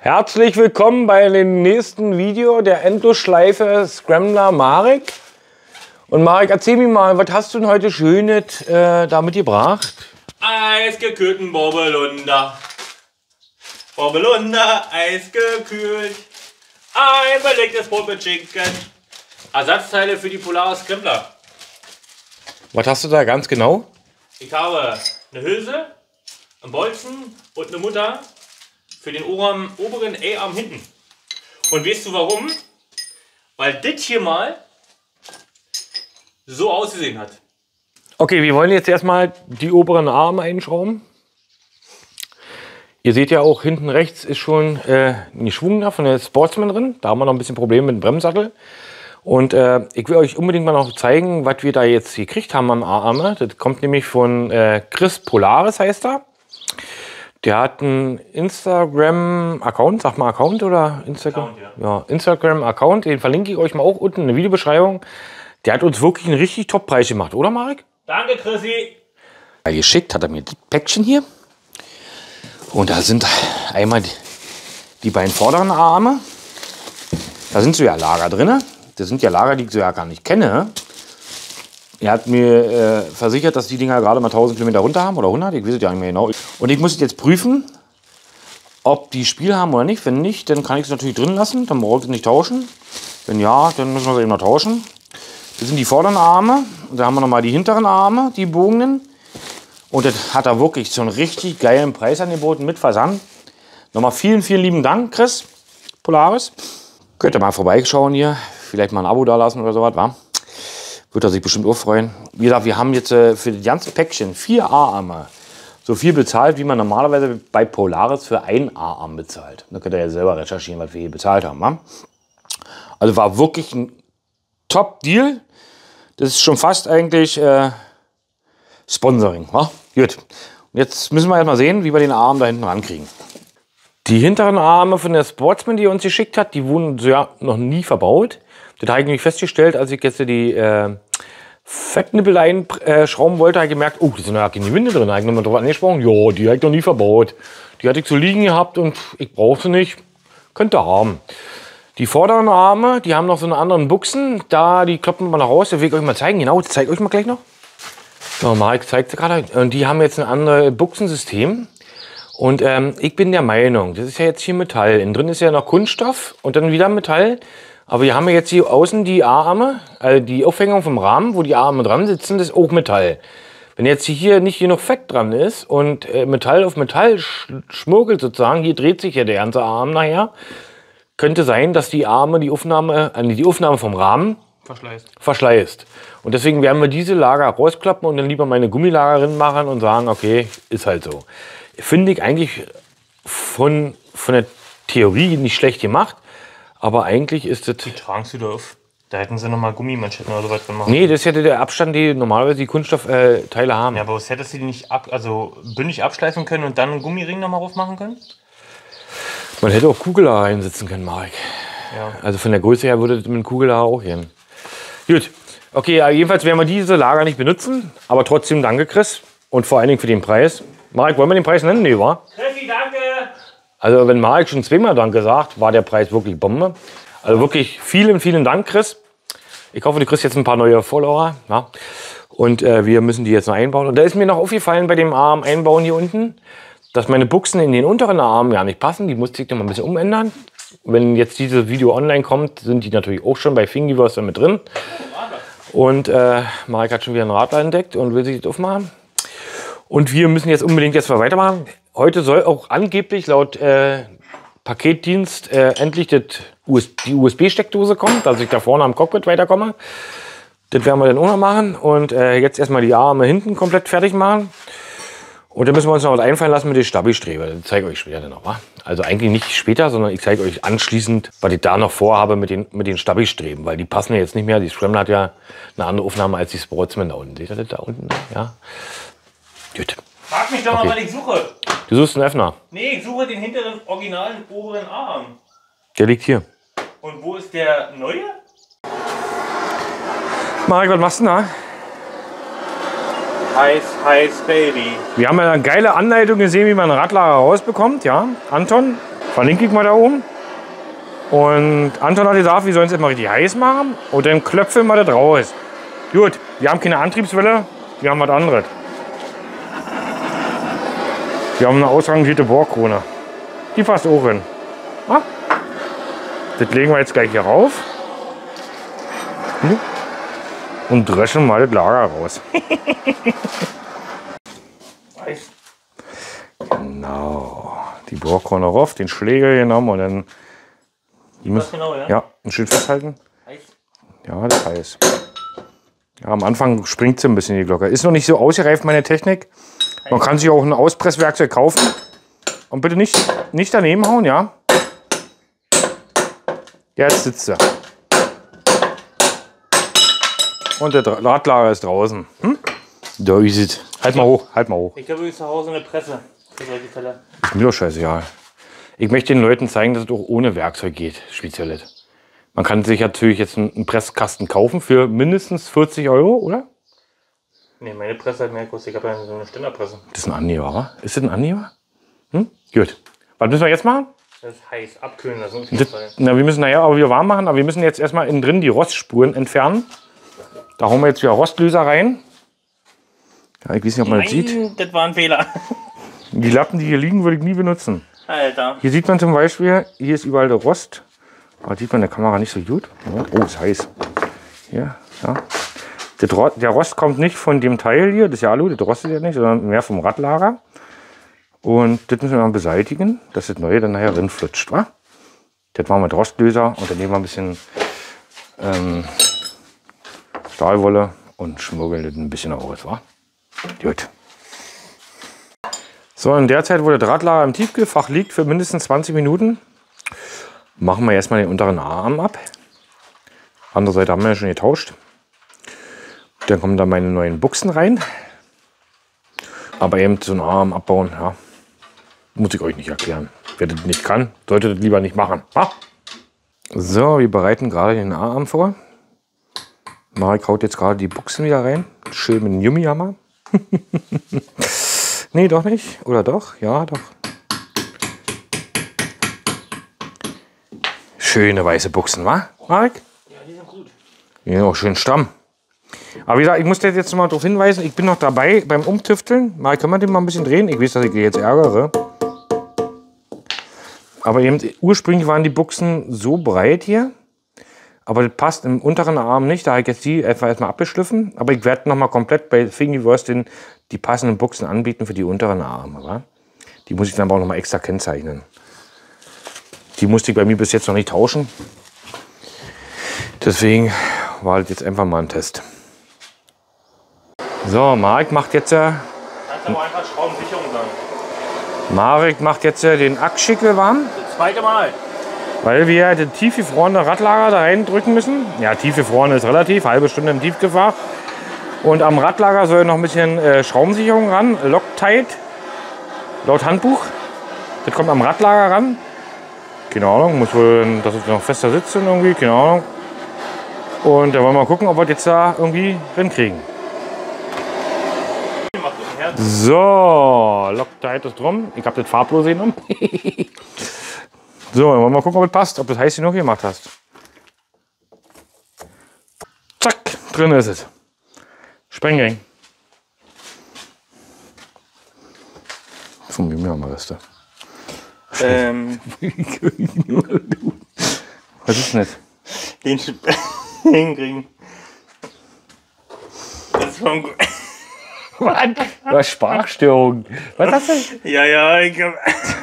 Herzlich willkommen bei dem nächsten Video der Endlosschleife Scrambler Marek. Und Marek, erzähl mir mal, was hast du denn heute Schönes da mitgebracht? Eisgekühlten Borbellunder. Borbellunder, eisgekühlt. Ein belegtes Brot mit Schinken. Ersatzteile für die Polaris Scrambler. Was hast du da ganz genau? Ich habe eine Hülse, einen Bolzen und eine Mutter für den oberen A-Arm hinten. Und weißt du warum? Weil das hier mal so ausgesehen hat. Okay, wir wollen jetzt erstmal die oberen Arme einschrauben. Ihr seht ja auch, hinten rechts ist schon ein Schwung da von der Sportsman drin. Da haben wir noch ein bisschen Probleme mit dem Bremssattel. Und ich will euch unbedingt mal noch zeigen, was wir da jetzt gekriegt haben am A-Arme. Das kommt nämlich von Chris Polaris, heißt er. Der hat einen Instagram-Account, sag mal Account oder Instagram? Account, ja. Ja, Instagram-Account, den verlinke ich euch mal auch unten in der Videobeschreibung. Der hat uns wirklich einen richtig Top-Preis gemacht, oder Marek? Danke, Chrissy. Geschickt hat er mir das Päckchen hier. Und da sind einmal die beiden vorderen Arme. Da sind so ja Lager drin. Das sind ja Lager, die ich so ja gar nicht kenne. Er hat mir versichert, dass die Dinger gerade mal 1000 Kilometer runter haben oder 100, ich weiß es ja nicht mehr genau. Und ich muss jetzt prüfen, ob die Spiel haben oder nicht. Wenn nicht, dann kann ich es natürlich drin lassen, dann brauche ich es nicht tauschen. Wenn ja, dann müssen wir es eben noch tauschen. Das sind die vorderen Arme. Und da haben wir noch mal die hinteren Arme, die bogenen. Und das hat er wirklich so einen richtig geilen Preis angeboten mit Versand. Nochmal vielen, vielen lieben Dank, Chris Polaris. Könnt ihr mal vorbeischauen hier, vielleicht mal ein Abo da lassen oder sowas, wa? Wird er sich bestimmt auch freuen. Wie gesagt, wir haben jetzt für das ganze Päckchen 4 A-Arme so viel bezahlt, wie man normalerweise bei Polaris für einen A-Arm bezahlt. Da könnt ihr ja selber recherchieren, was wir hier bezahlt haben. Wa? Also war wirklich ein Top-Deal. Das ist schon fast eigentlich Sponsoring. Wa? Gut. Und jetzt müssen wir erst mal sehen, wie wir den Arm da hinten rankriegen. Die hinteren Arme von der Sportsman, die er uns geschickt hat, die wurden so ja noch nie verbaut. Das habe ich nämlich festgestellt, als ich jetzt die Fettnippel einschrauben wollte, habe ich gemerkt, oh, da sind ja keine Winde drin. Da habe ich nochmal drauf angesprochen, ja, die habe ich noch nie verbaut. Die hatte ich so liegen gehabt und ich brauche sie nicht. Könnt ihr haben. Die vorderen Arme, die haben noch so einen anderen Buchsen. Da, die kloppen wir noch raus. Das will ich euch mal zeigen. Genau, das zeige ich euch mal gleich noch. So, Marek zeigt gerade. Und die haben jetzt ein anderes Buchsensystem. Und ich bin der Meinung, das ist ja jetzt hier Metall. Innen drin ist ja noch Kunststoff und dann wieder Metall. Aber wir haben ja jetzt hier außen die A-Arme, also die Aufhängung vom Rahmen, wo die A-Arme dran sitzen, das ist auch Metall. Wenn jetzt hier nicht genug Fett dran ist und Metall auf Metall schmuggelt sozusagen, hier dreht sich ja der ganze Arm nachher, könnte sein, dass die Arme die Aufnahme vom Rahmen verschleißt. Und deswegen werden wir diese Lager rausklappen und dann lieber meine Gummilager machen und sagen, okay, ist halt so. Finde ich eigentlich von der Theorie nicht schlecht gemacht. Aber eigentlich ist das... Wie tragen sie da auf? Da hätten sie nochmal Gummimanschetten oder so was gemacht. Nee, das hätte der Abstand, die normalerweise die Kunststoffteile haben. Ja, aber was hättest du die nicht bündig abschleifen können und dann einen Gummiring nochmal drauf machen können? Man hätte auch Kugellager einsetzen können, Marek. Ja. Also von der Größe her würde das mit dem Kugellager auch gehen. Gut, okay, jedenfalls werden wir diese Lager nicht benutzen. Aber trotzdem danke, Chris. Und vor allen Dingen für den Preis. Marek, wollen wir den Preis nennen? Nee, wa? Chrissy, danke! Also wenn Marek schon zweimal Danke sagt, war der Preis wirklich Bombe. Also wirklich vielen, vielen Dank, Chris. Ich hoffe, du kriegst jetzt ein paar neue Follower. Ja? Und wir müssen die jetzt noch einbauen. Und da ist mir noch aufgefallen bei dem Arm einbauen hier unten, dass meine Buchsen in den unteren Armen ja nicht passen. Die musste ich noch mal ein bisschen umändern. Wenn jetzt dieses Video online kommt, sind die natürlich auch schon bei Thingiverse mit drin. Und Marek hat schon wieder einen Radler entdeckt und will sich das aufmachen. Und wir müssen jetzt unbedingt mal weitermachen. Heute soll auch angeblich laut Paketdienst endlich die USB-Steckdose kommen, dass ich da vorne am Cockpit weiterkomme. Das werden wir dann auch noch machen. Und jetzt erstmal die Arme hinten komplett fertig machen. Und dann müssen wir uns noch was einfallen lassen mit der Stabi-Strebe. Das zeige ich euch später dann noch. Wa? Also eigentlich nicht später, sondern ich zeige euch anschließend, was ich da noch vorhabe mit den Stabi-Streben. Weil die passen ja jetzt nicht mehr. Die Scrambler hat ja eine andere Aufnahme als die Sportsman da unten. Seht ihr das da unten? Ja. Gut. Frag mich doch mal, was ich suche. Du suchst einen Öffner. Nee, ich suche den hinteren, originalen, oberen Arm. Der liegt hier. Und wo ist der neue? Marek, was machst du da? Heiß, Baby. Wir haben ja eine geile Anleitung gesehen, wie man einen Radlager rausbekommt, ja. Anton, Verlinke ich mal da oben. Und Anton hat gesagt, wir sollen es immer richtig heiß machen und dann klöpfen wir das raus. Gut, wir haben keine Antriebswelle, wir haben was anderes. Wir haben eine ausrangierte Bohrkrone. Die passt auch hin. Ah. Das legen wir jetzt gleich hier rauf. Und dreschen mal das Lager raus. Genau. Die Bohrkrone rauf, den Schläger genommen und dann. Genau, ja? Ja, ein schön festhalten. Heiß. Ja, das ist heiß. Ja, am Anfang springt sie ein bisschen die Glocke. Ist noch nicht so ausgereift, meine Technik. Man kann sich auch ein Auspresswerkzeug kaufen. Und bitte nicht daneben hauen, ja? Jetzt sitzt sie. Und der Radlager ist draußen. Hm? Da ist es. Halt mal hoch, halt mal hoch. Ich habe übrigens zu Hause eine Presse für solche Fälle. Ist mir doch scheißegal. Ich möchte den Leuten zeigen, dass es auch ohne Werkzeug geht, Spezielles. Man kann sich natürlich jetzt einen Presskasten kaufen für mindestens 40 €, oder? Ne, meine Presse hat mehr gekostet. Ich habe ja so eine Ständerpresse. Das ist ein Anheber, wa? Ist das ein Anheber? Hm? Gut. Was müssen wir jetzt machen? Das ist heiß, abkühlen lassen. Auf jeden Fall. Na, wir müssen nachher aber wieder warm machen, aber wir müssen jetzt erstmal innen drin die Rostspuren entfernen. Da hauen wir jetzt wieder Rostlöser rein. Ja, ich weiß nicht, ob man das sieht. Das war ein Fehler. Die Lappen, die hier liegen, würde ich nie benutzen. Alter. Hier sieht man zum Beispiel, hier ist überall der Rost. Aber sieht man in der Kamera nicht so gut. Oh, ist heiß. Hier, ja. Der Rost kommt nicht von dem Teil hier, das ist ja Alu, das rostet ja nicht, sondern mehr vom Radlager. Und das müssen wir mal beseitigen, dass das Neue dann nachher rinflutscht, wa? Das machen wir mit Rostlöser und dann nehmen wir ein bisschen Stahlwolle und schmuggeln das ein bisschen aus, wa? Gut. So, in der Zeit, wo das Radlager im Tiefkühlfach liegt, für mindestens 20 Minuten, machen wir erstmal den unteren Arm ab. Andere Seite haben wir ja schon getauscht. Dann kommen da meine neuen Buchsen rein. Aber eben so einen Arm abbauen, ja, muss ich euch nicht erklären. Wer das nicht kann, sollte das lieber nicht machen. Ha? So, wir bereiten gerade den Arm vor. Marek haut jetzt gerade die Buchsen wieder rein. Schön mit dem Gummihammer. Nee, doch nicht. Oder doch? Ja, doch. Schöne weiße Buchsen, wa, Marek? Ja, die sind gut. Ja, auch schön stramm. Aber wie gesagt, ich muss dir jetzt noch mal darauf hinweisen, ich bin noch dabei beim Umtüfteln. Marek, können wir den mal ein bisschen drehen? Ich weiß, dass ich dich jetzt ärgere. Aber eben, ursprünglich waren die Buchsen so breit hier. Aber das passt im unteren Arm nicht. Da habe ich jetzt die einfach erstmal abgeschliffen. Aber ich werde noch mal komplett bei Thingiverse die passenden Buchsen anbieten für die unteren Arme. Wa? Die muss ich dann aber auch noch mal extra kennzeichnen. Die musste ich bei mir bis jetzt noch nicht tauschen. Deswegen war das jetzt einfach mal ein Test. So, Marek macht jetzt Kannst aber einfach Schraubensicherung sagen. Marek macht jetzt den Achsschickel warm, Das zweite Mal. weil wir das tiefgefrorene Radlager da reindrücken müssen. Ja, tiefgefroren ist relativ, halbe Stunde im Tiefgefach. Und am Radlager soll noch ein bisschen Schraubensicherung ran, Loctite, laut Handbuch. Das kommt am Radlager ran. Keine Ahnung, muss wohl, dass es noch fester sitzt und irgendwie, keine Ahnung. Und da wollen wir mal gucken, ob wir das jetzt da irgendwie hinkriegen. So, Loctite ist drum. Ich habe das farblos genommen. So, dann wollen wir mal gucken, ob es passt, ob das heiß genug gemacht hast. Zack, drin ist es. Sprengring. Von mir haben wir Reste. Was ist denn das? Den hinkriegen. Das ist schon gut. Was? Du hast Sprachstörung. Was hast du? Ja, ich hab.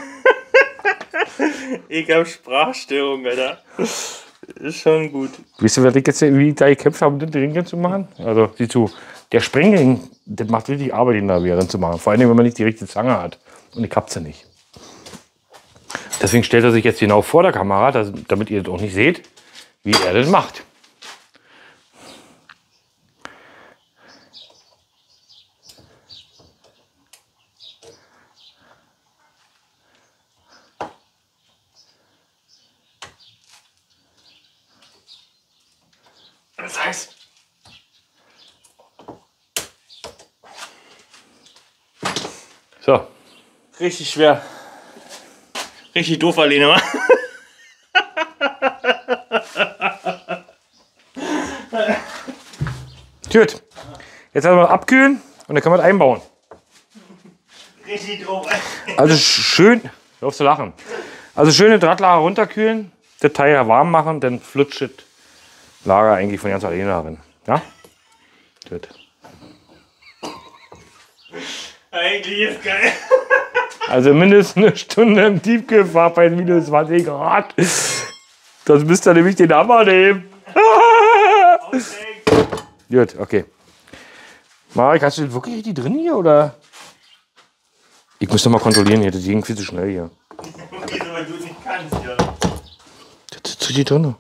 Ich hab Sprachstörung, Alter. Ist schon gut. Weißt du, wie ich da gekämpft habe, um den Ring zu machen? Also, sieh zu. Der Sprengring, das macht richtig Arbeit, ihn da wieder zu machen. Vor allem, wenn man nicht die richtige Zange hat. Und ich hab's ja nicht. Deswegen stellt er sich jetzt genau vor der Kamera, damit ihr das auch nicht seht, wie er das macht. Das heißt. So. Richtig schwer. Richtig doof, Alene, wa? Gut. Jetzt haben wir abkühlen und dann können wir das einbauen. Richtig doof. Also schön, hör auf zu lachen. Also schöne Drahtlager runterkühlen, das Teil warm machen, dann flutscht das Lager eigentlich von ganz alleine darin. Ja? Gut. Eigentlich ist geil. Also mindestens eine Stunde im Tiefkühlfach bei minus 20 Grad. Das müsst ihr nämlich den Hammer nehmen. Gut, okay. Marek, hast du das wirklich richtig drin hier, oder? Ich muss doch mal kontrollieren hier, das ging viel zu schnell hier. Wieso, weil du es nicht kannst, ja. Das ist zu die drin.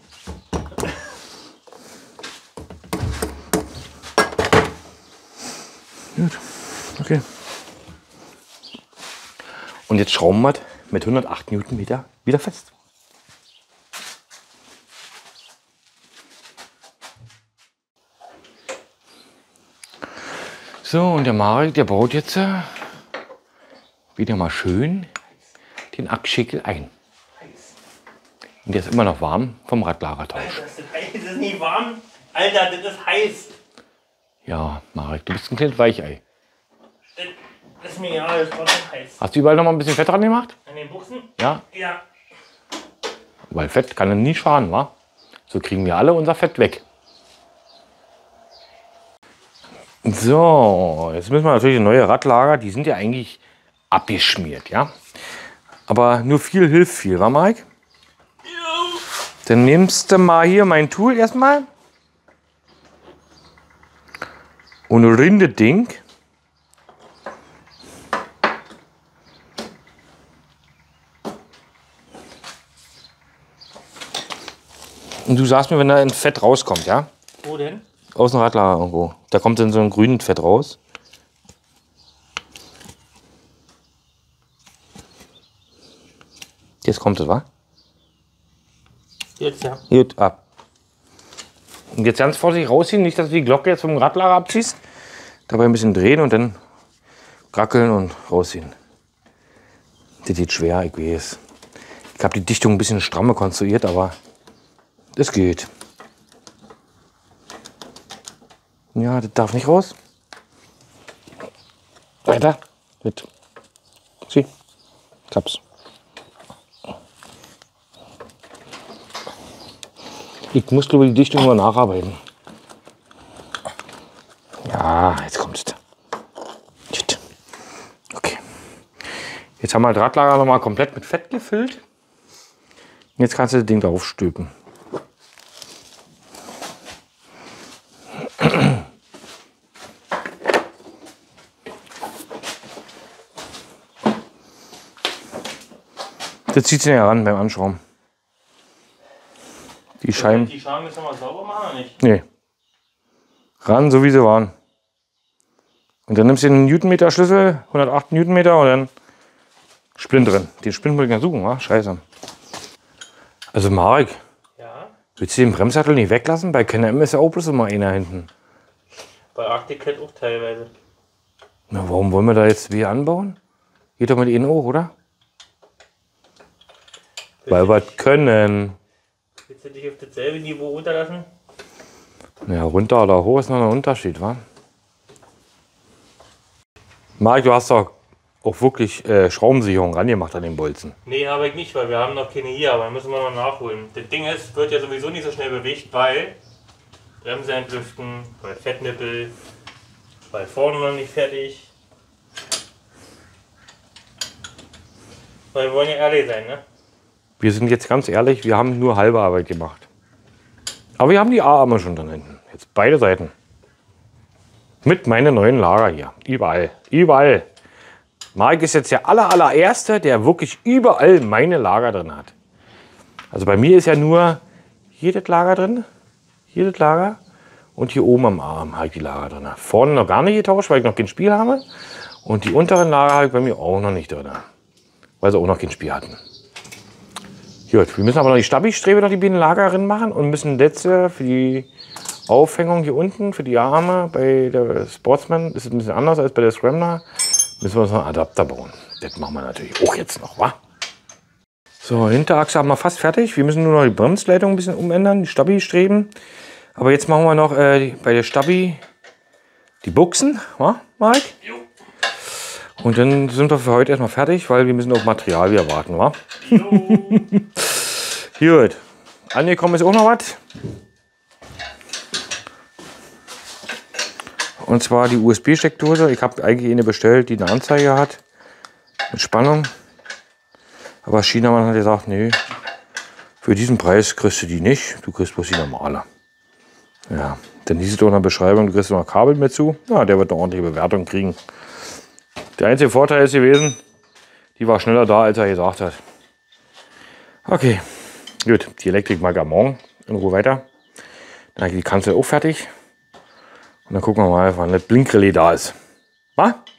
Gut, okay. Und jetzt schrauben wir mit 108 Newtonmeter wieder fest. So, und der Marek, der baut jetzt wieder mal schön den Achsschickel ein. Und der ist immer noch warm vom Radlagertausch. Das ist nicht warm. Alter, das ist heiß. Ja, Marek, du bist ein kleines Weichei. Das ist mir egal, das ist trotzdem heiß. Hast du überall noch mal ein bisschen Fett dran gemacht? An den Buchsen? Ja, Ja. weil Fett kann ja nie schaden, wa? So kriegen wir alle unser Fett weg. So, jetzt müssen wir natürlich neue Radlager, die sind ja eigentlich abgeschmiert, ja? Aber nur viel hilft viel, wa Mike? Ja. Dann nimmst du mal hier mein Tool erstmal. Und rinde Ding. Und du sagst mir, wenn da ein Fett rauskommt, ja? Wo denn? Aus dem Radlager irgendwo. Da kommt dann so ein grünes Fett raus. Jetzt kommt es, wa? Jetzt, ja. Gut, ab. Und jetzt ganz vorsichtig rausziehen, nicht, dass du die Glocke jetzt vom Radlager abziehst. Dabei ein bisschen drehen und dann krackeln und rausziehen. Das geht schwer, ich weiß. Ich habe die Dichtung ein bisschen strammer konstruiert, aber das geht. Ja, das darf nicht raus. Weiter. Mit. Sieh. Klapp's. Ich muss über die Dichtung mal nacharbeiten. Ja, jetzt kommt es. Shit. Okay. Jetzt haben wir das Radlager noch mal komplett mit Fett gefüllt. Jetzt kannst du das Ding drauf stülpen. Das zieht sich ja ran beim Anschrauben. Die Scheiben. Die Scheiben müssen wir sauber machen oder nicht? Nee. Ran, so wie sie waren. Und dann nimmst du den Newtonmeter Schlüssel, 108 Newtonmeter und dann Splint drin. Den Splint muss ich ja suchen, wa? Scheiße. Also Marek, Ja. willst du den Bremssattel nicht weglassen? Bei KNM ist ja auch bloß immer einer hinten. Bei Arctic Cat auch teilweise. Na, warum wollen wir da jetzt wieder anbauen? Geht doch mit ihnen auch, oder? Weil wir es können. Willst du dich auf dasselbe Niveau runterlassen? Ja, runter oder hoch ist noch ein Unterschied, wa? Marek, du hast doch auch wirklich Schraubensicherung rangemacht an den Bolzen. Nee, habe ich nicht, weil wir haben noch keine hier, aber dann müssen wir noch nachholen. Das Ding ist, wird ja sowieso nicht so schnell bewegt, weil Bremse entlüften, weil Fettnippel, weil vorne noch nicht fertig. Weil wir wollen ja ehrlich sein, ne? Wir sind jetzt ganz ehrlich, wir haben nur halbe Arbeit gemacht. Aber wir haben die A-Arme schon dann hinten. Jetzt beide Seiten. Mit meinen neuen Lager hier. Überall. Überall. Marek ist jetzt der allererste, der wirklich überall meine Lager drin hat. Also bei mir ist ja nur hier das Lager drin. Hier das Lager. Und hier oben am Arm habe ich die Lager drin. Vorne noch gar nicht getauscht, weil ich noch kein Spiel habe. Und die unteren Lager habe ich bei mir auch noch nicht drin. Weil sie auch noch kein Spiel hatten. Gut, wir müssen aber noch die Stabi-Strebe noch die beiden Lager drin machen und müssen letzte für die Aufhängung hier unten, für die Arme bei der Sportsman, ist es ein bisschen anders als bei der Scrambler, müssen wir uns noch einen Adapter bauen. Das machen wir natürlich auch jetzt noch, wa? So, Hinterachse haben wir fast fertig. Wir müssen nur noch die Bremsleitung ein bisschen umändern, die Stabi-Streben. Aber jetzt machen wir noch bei der Stabi die Buchsen, wa, Mike? Jo. Und dann sind wir für heute erstmal fertig, weil wir müssen auf Material wieder warten, wa? Gut. Angekommen ist auch noch was. Und zwar die USB-Steckdose. Ich habe eigentlich eine bestellt, die eine Anzeige hat. Mit Spannung. Aber Chinamann hat gesagt, nee, für diesen Preis kriegst du die nicht. Du kriegst bloß die normale. Ja, dann hieß es doch in der Beschreibung, du kriegst noch Kabel mit zu. Ja, der wird eine ordentliche Bewertung kriegen. Der einzige Vorteil ist gewesen, die war schneller da, als er gesagt hat. Okay, gut, die Elektrik mag am Morgen in Ruhe weiter. Dann ist die Kanzel auch fertig. Und dann gucken wir mal, wann das Blinkrelais da ist. Was?